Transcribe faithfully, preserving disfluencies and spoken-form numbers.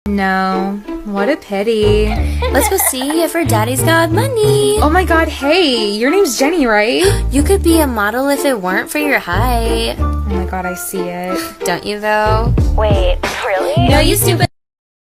No, what a pity. Let's go see if her daddy's got money. Oh my god, hey, your name's Jenny, right? You could be a model if it weren't for your height. Oh my god, I see it. Don't you though? Wait, really? No, you stupid